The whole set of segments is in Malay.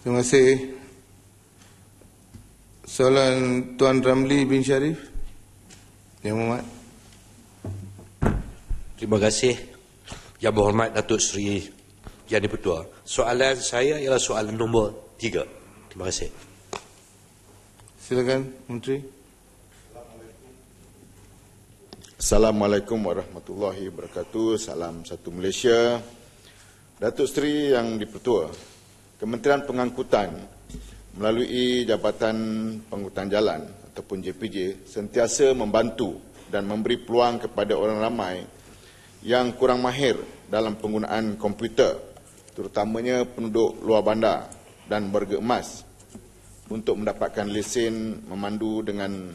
Terima kasih. Soalan Tuan Ramli bin Sharif. Yang Muhammad. Terima kasih. Yang berhormat Datuk Seri Yang di-Pertua. Soalan saya ialah soalan nombor 3. Terima kasih. Silakan Menteri. Assalamualaikum warahmatullahi wabarakatuh. Salam satu Malaysia. Datuk Seri Yang di-Pertua, Kementerian Pengangkutan melalui Jabatan Pengangkutan Jalan ataupun JPJ sentiasa membantu dan memberi peluang kepada orang ramai yang kurang mahir dalam penggunaan komputer, terutamanya penduduk luar bandar dan warga emas, untuk mendapatkan lesen memandu dengan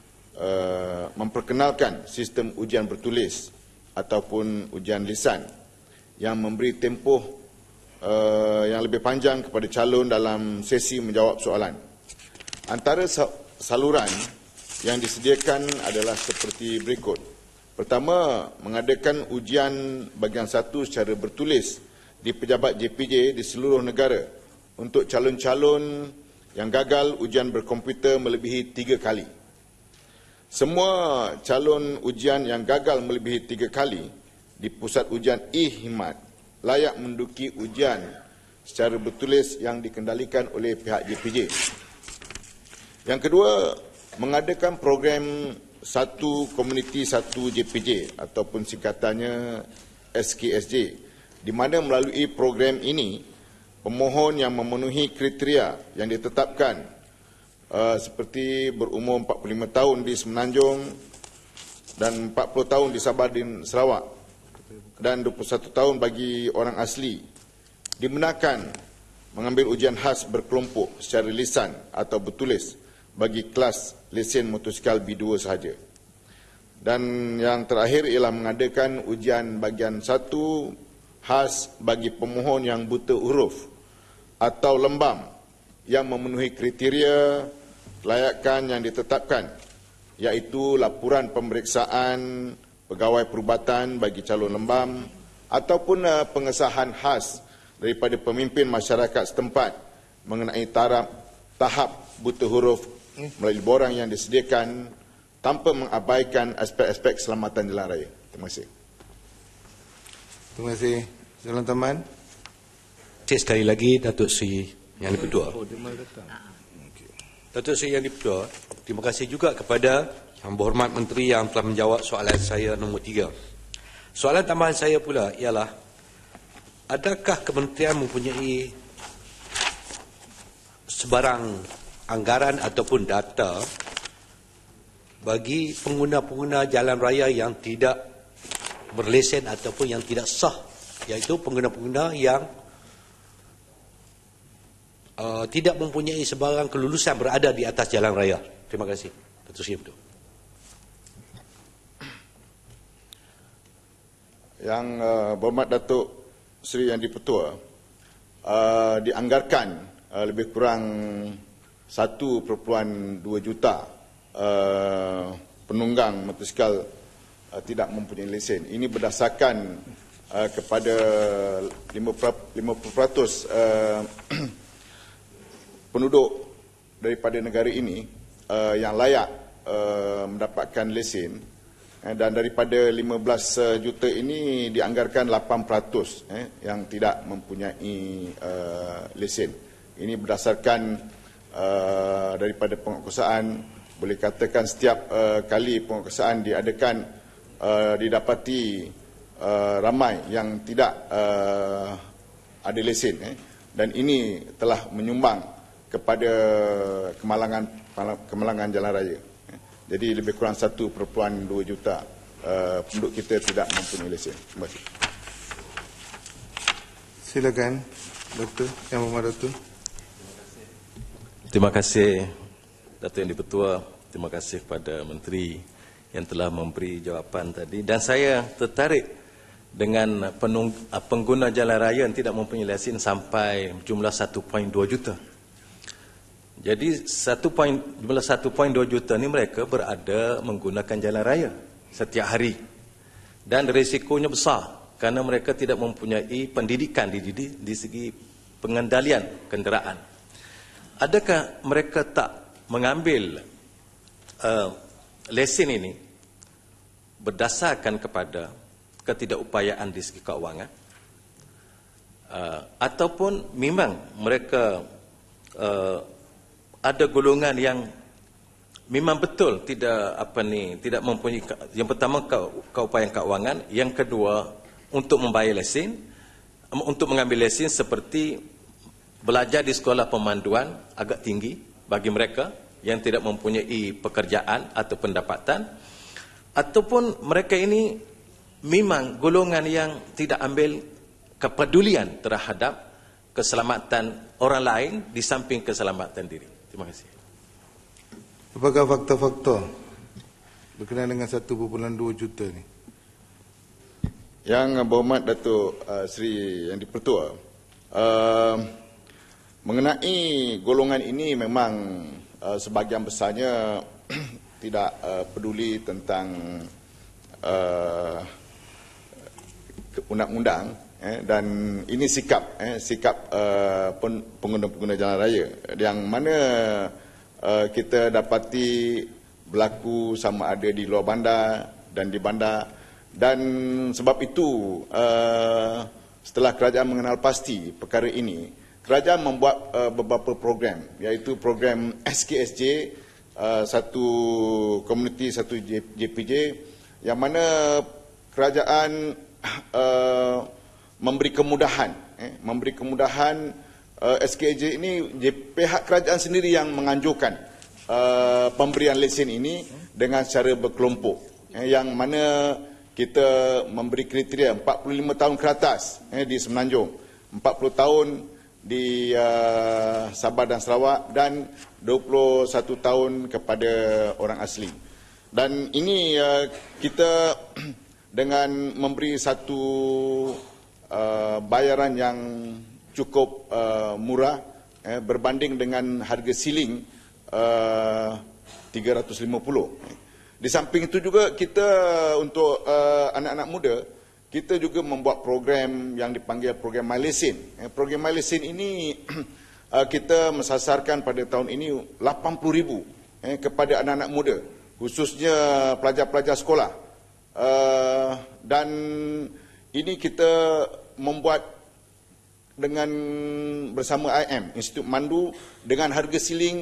memperkenalkan sistem ujian bertulis ataupun ujian lisan yang memberi tempoh yang lebih panjang kepada calon dalam sesi menjawab soalan. Antara saluran yang disediakan adalah seperti berikut. Pertama, mengadakan ujian bahagian 1 secara bertulis di pejabat JPJ di seluruh negara untuk calon-calon yang gagal ujian berkomputer melebihi 3 kali. Semua calon ujian yang gagal melebihi 3 kali di pusat ujian E-Himat layak menduduki ujian secara bertulis yang dikendalikan oleh pihak JPJ. Yang kedua, mengadakan program Satu Komuniti Satu JPJ ataupun singkatannya SKSJ, di mana melalui program ini pemohon yang memenuhi kriteria yang ditetapkan seperti berumur 45 tahun di Semenanjung dan 40 tahun di Sabah dan Sarawak dan 21 tahun bagi orang asli dibenarkan mengambil ujian khas berkelompok secara lisan atau bertulis bagi kelas lesen motosikal B2 sahaja. Dan yang terakhir ialah mengadakan ujian bahagian 1 khas bagi pemohon yang buta huruf atau lembam yang memenuhi kriteria kelayakan yang ditetapkan, iaitu laporan pemeriksaan pegawai perubatan bagi calon lembam ataupun pengesahan khas daripada pemimpin masyarakat setempat mengenai tahap buta huruf melalui borang yang disediakan tanpa mengabaikan aspek-aspek keselamatan jalan raya. Terima kasih. Terima kasih. Soalan tambahan. Sekali lagi Datuk Seri Yang di-Pertua. Datuk Seri Yang di-Pertua, terima kasih juga kepada Yang Berhormat Menteri yang telah menjawab soalan saya nombor 3. Soalan tambahan saya pula ialah, adakah kementerian mempunyai sebarang anggaran ataupun data bagi pengguna-pengguna jalan raya yang tidak berlesen ataupun yang tidak sah, iaitu pengguna-pengguna yang tidak mempunyai sebarang kelulusan berada di atas jalan raya? Terima kasih. Datuk Seri Yang Yang berhormat Datuk Seri Yang di-Pertua, dianggarkan lebih kurang 1.2 juta penunggang motosikal tidak mempunyai lesen. Ini berdasarkan kepada 50% penduduk daripada negara ini yang layak mendapatkan lesen. Dan daripada 15 juta ini dianggarkan 8% yang tidak mempunyai lesen. Ini berdasarkan daripada penguasaan, boleh katakan setiap kali penguasaan diadakan didapati ramai yang tidak ada lesen. Dan ini telah menyumbang kepada kemalangan jalan raya. Jadi lebih kurang 1.2 juta penduduk kita tidak mempunyai lesen. Terima kasih. Silakan Doktor Yang Berhormat Datuk. Terima kasih Datuk Yang di-Pertua. Terima kasih kepada Menteri yang telah memberi jawapan tadi. Dan saya tertarik dengan pengguna jalan raya yang tidak mempunyai lesen sampai jumlah 1.2 juta. Jadi jumlah 1.2 juta ni mereka berada menggunakan jalan raya setiap hari. Dan risikonya besar kerana mereka tidak mempunyai pendidikan di segi pengendalian kenderaan. adakah mereka tak mengambil lesen ini berdasarkan kepada ketidakupayaan di segi keuangan, ataupun memang mereka ada golongan yang memang betul tidak mempunyai, yang pertama keupayaan keuangan, yang kedua untuk membayar lesen, untuk mengambil lesen seperti belajar di sekolah pemanduan agak tinggi bagi mereka yang tidak mempunyai pekerjaan atau pendapatan, ataupun mereka ini memang golongan yang tidak ambil kepedulian terhadap keselamatan orang lain di samping keselamatan diri. Terima kasih. Apakah fakta-fakta berkenaan dengan 1.2 juta ni? Yang berhormat Datuk Seri Yang di-Pertua, mengenai golongan ini memang sebahagian besarnya tidak peduli tentang undang-undang, dan ini sikap pengguna-pengguna jalan raya yang mana kita dapati berlaku sama ada di luar bandar dan di bandar. Dan sebab itu setelah kerajaan mengenal pasti perkara ini, kerajaan membuat beberapa program, iaitu program SKSJ, satu komuniti, satu JPJ, yang mana kerajaan memberi kemudahan SKJ ini, pihak kerajaan sendiri yang menganjurkan pemberian lesen ini dengan secara berkelompok, yang mana kita memberi kriteria 45 tahun ke atas di Semenanjung, 40 tahun di Sabah dan Sarawak, dan 21 tahun kepada orang asli. Dan ini kita dengan memberi satu bayaran yang cukup murah, berbanding dengan harga siling 350. Di samping itu juga kita untuk anak-anak muda, kita juga membuat program yang dipanggil program MyLesen. Program MyLesen ini kita mensasarkan pada tahun ini 80,000 kepada anak-anak muda, khususnya pelajar-pelajar sekolah. Dan ini kita membuat dengan bersama IM, Institut Mandu, dengan harga siling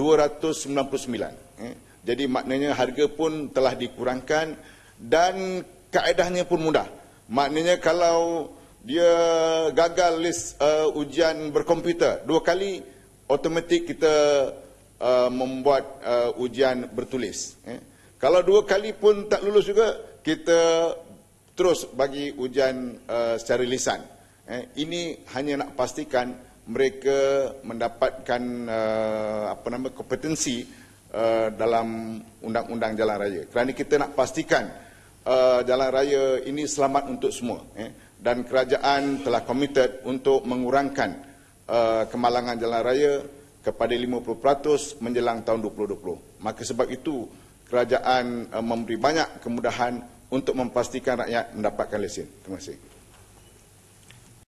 299. Jadi maknanya harga pun telah dikurangkan dan kaedahnya pun mudah. Maknanya kalau dia gagal list ujian berkomputer 2 kali, automatik kita membuat ujian bertulis. Kalau 2 kali pun tak lulus juga, kita terus bagi ujian secara lisan. Ini hanya nak pastikan mereka mendapatkan kompetensi dalam undang-undang jalan raya. Kerana kita nak pastikan jalan raya ini selamat untuk semua. Dan kerajaan telah komited untuk mengurangkan kemalangan jalan raya kepada 50% menjelang tahun 2020. Maka sebab itu kerajaan memberi banyak kemudahan untuk memastikan rakyat mendapatkan lesen. Terima kasih.